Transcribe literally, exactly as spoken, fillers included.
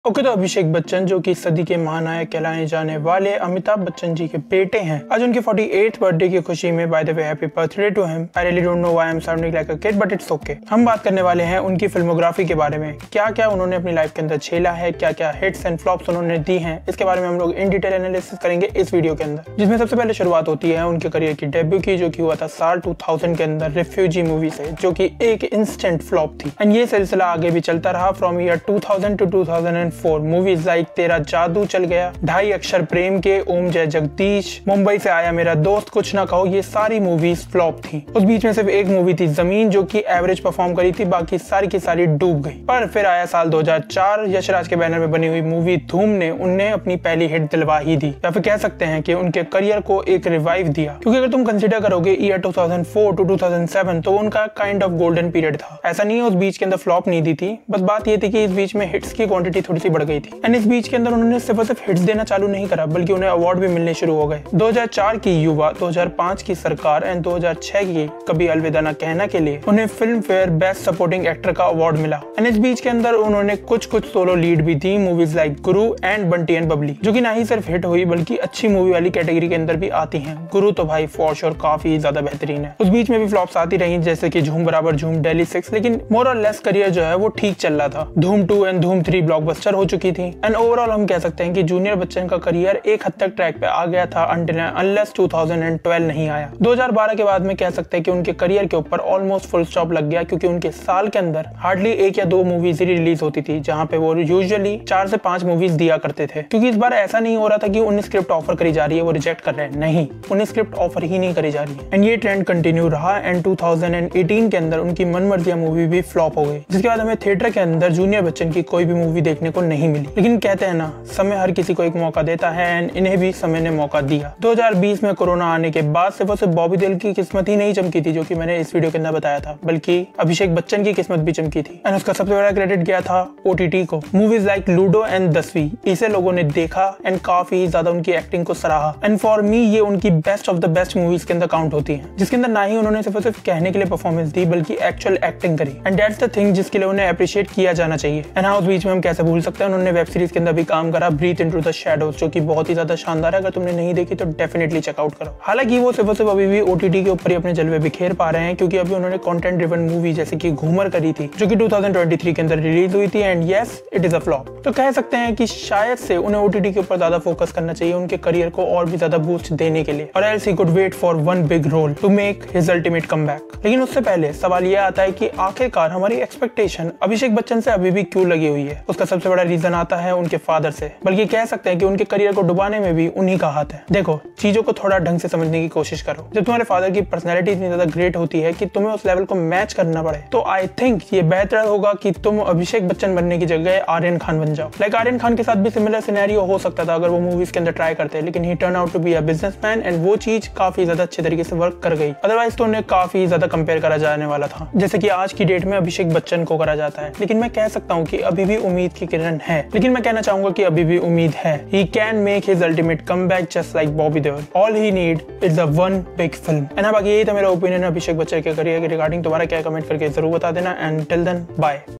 Okay, तो अभिषेक बच्चन जो कि सदी के महानायक कहलाए जाने वाले अमिताभ बच्चन जी के बेटे हैं, आज उनके अड़तालीसवें बर्थडे की खुशी में by the way happy birthday to him. I really don't know why I am sounding like a kid but it's okay. हम बात करने वाले हैं उनकी फिल्मोग्राफी के बारे में, क्या क्या उन्होंने अपनी लाइफ के अंदर झेला है, क्या क्या हिट्स एंड फ्लॉप्स उन्होंने दी हैं, इसके बारे में हम लोग इन डिटेल एनालिसिस करेंगे इस वीडियो के अंदर। जिसमें सबसे पहले शुरुआत होती है उनके करियर की डेब्यू की, जो की हुआ था साल टू थाउजेंड के अंदर रिफ्यूजी मूवी से, जो की एक इंस्टेंट फ्लॉप थी। एंड ये सिलसिला आगे भी चलता रहा from year two thousand to two thousand four. Movies like तेरा जादू चल गया, ढाई अक्षर प्रेम के, ओम जय जगदीश, मुंबई से आया मेरा दोस्त, कुछ ना कहो, ये सारी मूवीज फ्लॉप थी। उस बीच में सिर्फ एक मूवी थी जमीन, जो कि एवरेज परफॉर्म करी थी, बाकी सारी की सारी डूब गई। पर फिर आया साल दो हज़ार चार, यशराज के बैनर में बनी हुई मूवी धूम ने उन्हें अपनी पहली हिट दिलवा ही दी, या फिर कह सकते हैं कि उनके करियर को एक रिवाइव दिया। क्योंकि अगर तुम कंसीडर करोगे year two thousand four to two thousand seven, तो उनका काइंड ऑफ गोल्डन पीरियड था। ऐसा नहीं है उस बीच के अंदर फ्लॉप नहीं दी थी, बस बात ये थी कि इस बीच में हिट्स की क्वांटिटी थोड़ी सी बढ़ गई थी। एंड इस बीच के अंदर उन्होंने सिर्फ सिर्फ हिट्स देना चालू नहीं करा, बल्कि उन्हें अवार्ड भी मिलने शुरू हो गए। दो हज़ार चार की युवा, दो हज़ार पाँच की सरकार एंड दो हज़ार छह की कभी अलविदा न कहना के लिए उन्हें Filmfare best supporting actor का अवार्ड मिला। एंड इस बीच के अंदर उन्होंने कुछ कुछ सोलो लीड भी दी, movies like Guru and Bunty and Babli, जो कि ना ही सिर्फ हिट हुई बल्कि अच्छी मूवी वाली कैटेगरी के अंदर भी आती हैं। गुरु तो भाई फॉर श्योर काफी ज्यादा बेहतरीन है। उस बीच में भी फ्लॉप्स आती रही, जैसे कि झूम बराबर झूम, डेली सिक्स, लेकिन मोर और लेस करियर जो है वो ठीक चल रहा था। Dhoom two and Dhoom three blockbuster हो चुकी थी। एंड ओवरऑल हम कह सकते हैं कि जूनियर बच्चन का करियर एक हद तक ट्रैक पे आ गया था, until unless two thousand twelve नहीं आया। दो हज़ार बारह के बाद में कह सकते हैं कि उनके करियर के ऊपर ऑलमोस्ट फुल स्टॉप लग गया, क्योंकि उनके साल के अंदर हार्डली एक या दो मूवीज ही रिलीज होती थी, जहां पे वो यूजुअली चार से पांच मूवीज दिया करते थे। क्योंकि इस बार ऐसा नहीं हो रहा था कि उन्हें स्क्रिप्ट ऑफर करी जा रही है वो रिजेक्ट कर रहे हैं, नहीं, उन्हें स्क्रिप्ट ऑफर ही नहीं करी जा रही है। एंड ये ट्रेंड कंटिन्यू रहा एंड टू थाउजेंड एटीन के अंदर उनकी मनमर्जिया मूवी भी फ्लॉप हो गई, जिसके बाद हमें थिएटर के अंदर जूनियर बच्चन की कोई भी मूवी देखने को नहीं मिली। लेकिन कहते हैं ना, समय हर किसी को एक मौका देता है एंड इन्हें भी समय ने मौका दिया। दो हज़ार बीस में कोरोना आने के बाद सिर्फ और सिर्फ बॉबी देओल की किस्मत ही नहीं चमकी थी, जो कि मैंने इस वीडियो के अंदर बताया था, बल्कि अभिषेक बच्चन की किस्मत भी चमकी थी। एंड उसका सबसे बड़ा क्रेडिट गया था ओटीटी को। मूवीज लाइक लूडो एंड दसवीं, इसे लोगों ने देखा एंड काफी ज्यादा उनकी एक्टिंग को सराहा। एंड फॉर मी ये उनकी best of the best movies के अंदर काउंट होती है, जिसके अंदर ना ही उन्होंने सिर्फ और सिर्फ कहने के लिए परफॉर्मेंस दी, बल्कि एक्चुअल एक्टिंग करी। एंड दैट्स द थिंग जिसके लिए उन्हें अप्रिशिएट किया जाना चाहिए। एंड हाँ, उस बीच में हम कैसे भूल सकते हैं, उन्होंने वेब सीरीज के अंदर भी काम करा, ब्रीथ इनटू द शैडोज, जो कि बहुत ही ज्यादा शानदार है। अगर तुमने नहीं देखी तो डेफिनेटली चेकआउट करो। हालांकि वो सिर्फ सिर्फ अभी भी ओटीटी के ऊपर ही अपने जलवे बिखेर पा रहे हैं, क्योंकि अभी उन्होंने कंटेंट ड्रिवन मूवी जैसे कि घूमर करी थी, जो कि टू थाउजेंड ट्वेंटी थ्री के अंदर रिलीज हुई थी and yes it is a flop. तो कह सकते हैं कि शायद से उन्हें ओटीटी के ऊपर ज्यादा फोकस करना चाहिए, उनके करियर को और भी ज्यादा बूस्ट देने के लिए, और else he could wait for one big role to make his ultimate comeback. लेकिन उससे पहले सवाल यह आता है कि आखिरकार हमारी एक्सपेक्टेशन अभिषेक बच्चन से अभी भी क्यों लगी हुई है। उसका सबसे बड़ा रीजन आता है उनके फादर से, बल्कि कह सकते हैं कि उनके करियर को डुबाने में भी उन्हीं का हाथ है। देखो, चीजों को थोड़ा ढंग से समझने की कोशिश करो। जब तुम्हारे फादर की पर्सनैलिटी इतनी ज्यादा ग्रेट होती है कि तुम्हें उस लेवल को मैच करना पड़े, तो आई थिंक ये बेहतर होगा कि तुम अभिषेक बच्चन बनने की जगह आर्यन खान बन जाओ। लाइक आर्यन खान के साथ भी सिमिलर सिनेरियो हो सकता था अगर वो मूवीज के अंदर ट्राई करते, लेकिन he turn out to be a businessman and वो चीज काफी ज्यादा अच्छे तरीके से वर्क कर गई। अदरवाइज तो उन्हें काफी ज्यादा कंपेयर करा जाने वाला था, जैसे कि आज की डेट में अभिषेक बच्चन को करा जाता है। लेकिन मैं कह सकता हूँ कि अभी भी उम्मीद की किरण है, लेकिन मैं कहना चाहूंगा कि अभी भी उम्मीद है। He can make his ultimate comeback just like Bobby Deol. All he need is a one big film. And बाकी यही था मेरा ओपिनियन अभिषेक बच्चन के करियर के रिगार्डिंग। तुम्हारा क्या कमेंट करके जरूर बता देना एंड टिल देन बाय।